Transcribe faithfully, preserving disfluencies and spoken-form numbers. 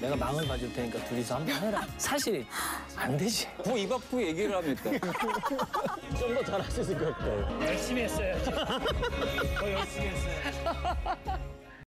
내가 망을 봐줄 테니까 둘이서 한번 해라. 사실 안 되지. 부 입 앞으로 얘기를 하면 돼. 좀 더 잘할 수 있을 것 같아. 열심히 했어요. 더 열심히 했어요.